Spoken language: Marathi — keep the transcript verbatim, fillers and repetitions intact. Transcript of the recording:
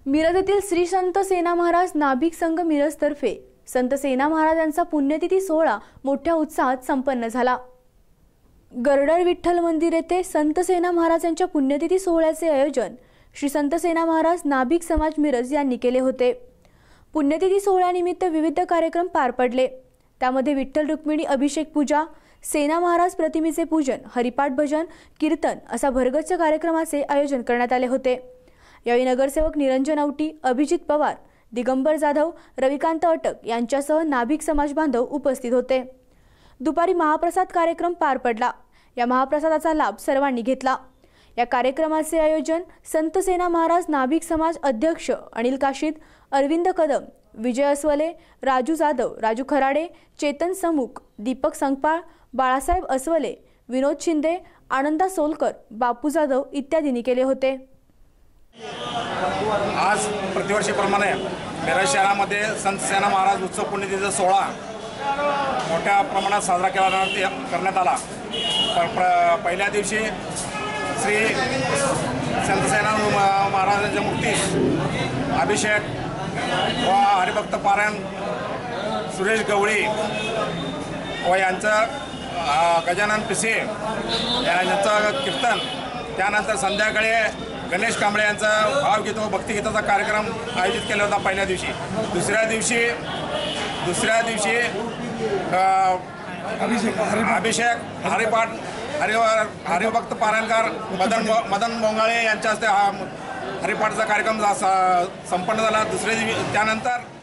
मिरज येथील श्री संत सेना महाराज नाभिक संघ मिरजतर्फे संत सेना महाराजांचा पुण्यतिथी सोहळा मोठ्या उत्साहात संपन्न झाला। गरडळ विठ्ठल मंदिर येथे संत सेना महाराजांच्या पुण्यतिथी सोहळ्याचे आयोजन श्री संत सेना महाराज नाभिक समाज मिरज यांनी केले होते। पुण्यतिथी सोहळ्यानिमित्त विविध कार्यक्रम पार पडले। त्यामध्ये विठ्ठल रुक्मिणी अभिषेक पूजा, सेना महाराज प्रतिमेचे पूजन, हरिपाठ भजन, कीर्तन असा भरगच्च कार्यक्रमाचे आयोजन करण्यात आले होते। यावेळी नगरसेवक निरंजन औटी, अभिजित पवार, दिगंबर जाधव, रविकांत अटक यांच्यासह नाभिक समाज बांधव उपस्थित होते। दुपारी महाप्रसाद कार्यक्रम पार पडला। या महाप्रसादाचा लाभ सर्वांनी घेतला। या कार्यक्रमाचे आयोजन संत सेना महाराज नाभिक समाज अध्यक्ष अनिल काशीद, अरविंद कदम, विजय अस्वले, राजू जाधव, राजू खराडे, चेतन समुख, दीपक संगपाळ, बाळासाहेब अस्वले, विनोद शिंदे, आनंदा सोलकर, बापू जाधव इत्यादींनी केले होते। आज प्रतिवर्षीप्रमाणे मिरज शहरामध्ये संत सेना महाराज उत्सव पुण्यतिथीचा सोहळा मोठ्या प्रमाणात साजरा केला करण्यात आला। पहिल्या दिवशी श्री संत सेना महाराजांच्या मूर्तीस अभिषेक व हरिभक्त पारायण सुरेश गवळी व यांचं गजानन पिसे यांचं कीर्तन, त्यानंतर संध्याकाळी गणेश कांबळे यांचा भावगीत व भक्तिगीताचा कार्यक्रम आयोजित केला होता पहिल्या दिवशी। दुसऱ्या दिवशी दुसऱ्या दिवशी अभिषेक हरिपाठ हरि हरिभक्त पारायणकार मदन मदन बोंगाळे यांच्या हस्ते हा हरिपाठाचा कार्यक्रम संपन्न झाला। दुसऱ्या दिवशी त्यानंतर